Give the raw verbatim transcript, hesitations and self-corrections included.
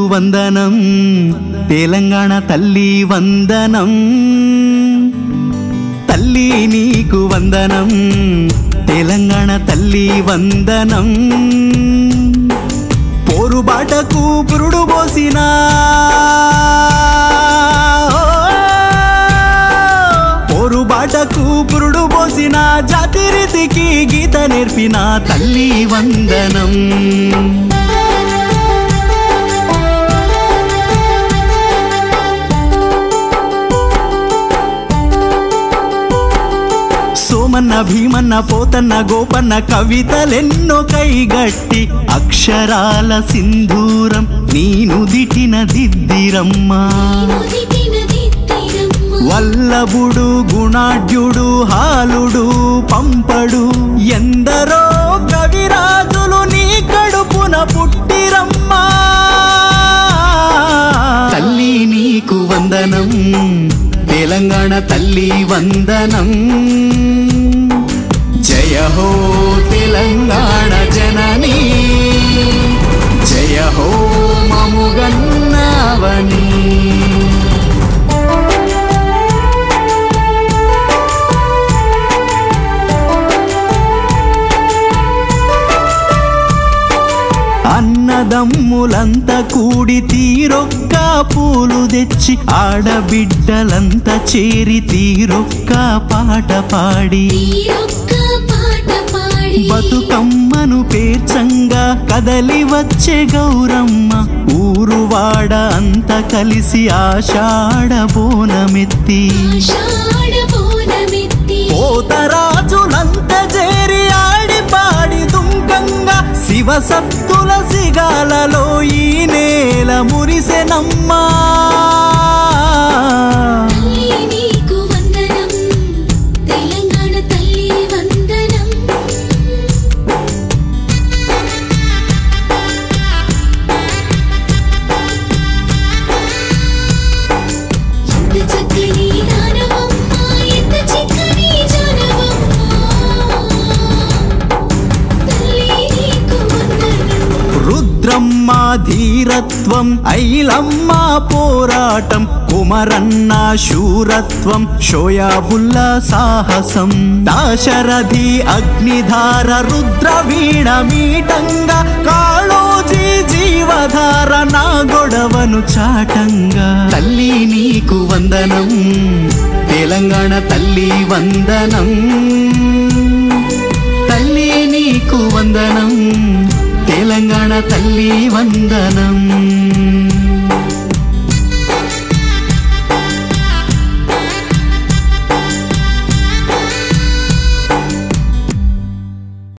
వందనం తెలంగాణ తల్లి వందనం తల్లి నీకు వందనం తెలంగాణ తల్లి వందనం పోరుబాటకు పురుడు పోసినా పోరుబాటకు పురుడు పోసిన జాతి రీతికి గీత నేర్పిన తల్లి వందనం సోమన్న భీమన్న పోతన్న గోపన్న కవితలెన్నో కైగట్టి అక్షరాల సింధూరం నీను దిటిన దిద్దిరమ్మా వల్లభుడు గుణాఢ్యుడు హాలుడు పంపడు ఎందరో కవిరాజులు నీ కడుపున పుట్టిరమ్మా తల్లి నీకు వందనం తెలంగాణ తల్లి వందనం జయ హో తెలంగాణ జననీ జయ హో మముగన్నవని అన్నదమ్ములంతా కూడి తీరొక్క పూలు తెచ్చి ఆడబిడ్డలంతా చేరి తీరొక్క పాట పాడి బతుకమ్మను పేర్చంగా కదలి వచ్చే గౌరమ్మ ఊరువాడ అంతా కలిసి ఆషాఢ బోనమెత్తి పోతరాజులంతా చేరి ఆడి పాడి దుంకంగా శివసత్తుల సిగాలలో ఈ నేల మురిసెనమ్మా రుద్రమ్మ ధీరత్వం ఐలమ్మ పోరాటం కుమరన్న శూరత్వం షోయాబుల్లా సాహసం దాశరథి అగ్నిధార రుద్రవీణ మీటంగా కాళోజీ జీవధార నా గొడవను చాటంగా తల్లి నీకు వందనం తెలంగాణ తల్లి వందనం తల్లి నీకు వందనం తెలంగాణ తల్లి వందనం।